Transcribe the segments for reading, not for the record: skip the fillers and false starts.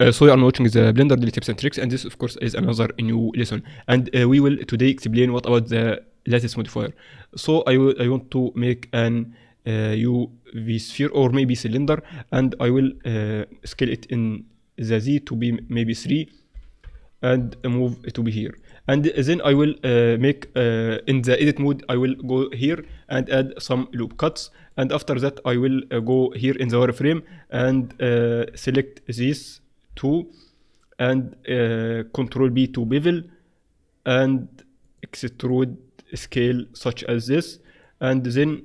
So you are watching the Blender daily tips and tricks, and this of course is another new lesson, and we will today explain what about the lattice modifier. So I want to make an UV sphere or maybe cylinder, and I will scale it in the Z to be maybe 3 and move it to be here, and then I will make in the edit mode I will go here and add some loop cuts, and after that I will go here in the wireframe and select this two and Control B to bevel and extrude scale such as this, and then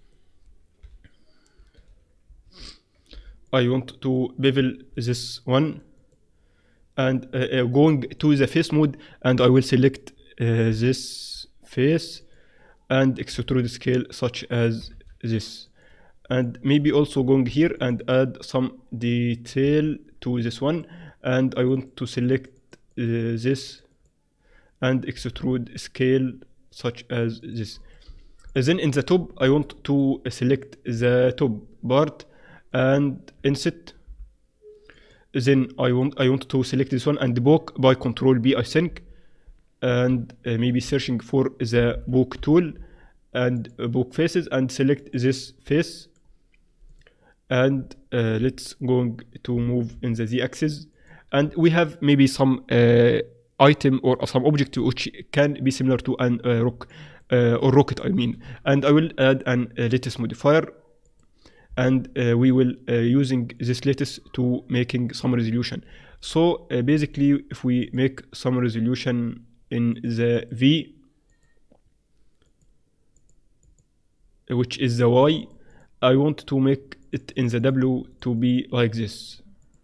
I want to bevel this one and going to the face mode, and I will select this face and extrude scale such as this, and maybe also going here and add some detail to this one, and I want to select this and extrude scale such as this. Then in the top I want to select the top part and inset. Then I want to select this one and poke by Control B I think, and maybe searching for the poke tool and poke faces and select this face, and let's going to move in the Z axis, and we have maybe some item or some object which can be similar to an rock or rocket I mean, and I will add an lattice modifier, and we will using this lattice to making some resolution. So basically if we make some resolution in the V, which is the Y, I want to make it in the W to be like this,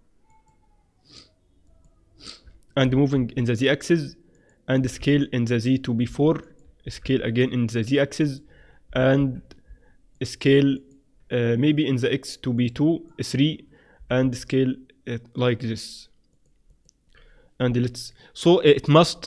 and moving in the Z axis, and scale in the Z to be 4, scale again in the Z axis, and scale maybe in the X to be 3, and scale it like this, and let's, so it must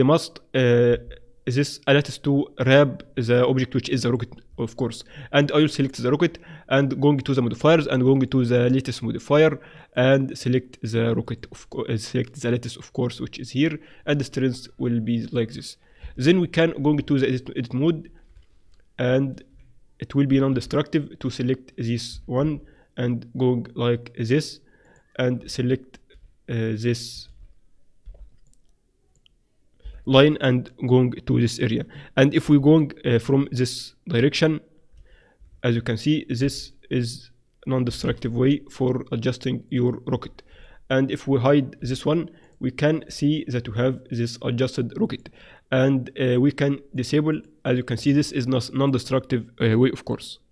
this lattice to wrap the object which is the rocket of course, and I will select the rocket and going to the modifiers and going to the lattice modifier and select the rocket select the lattice of course which is here, and the strength will be like this. Then we can go to the edit mode, and it will be non-destructive to select this one and go like this and select this line and going to this area, and if we going from this direction, as you can see this is non-destructive way for adjusting your rocket, and if we hide this one we can see that we have this adjusted rocket, and we can disable, as you can see this is non-destructive way of course.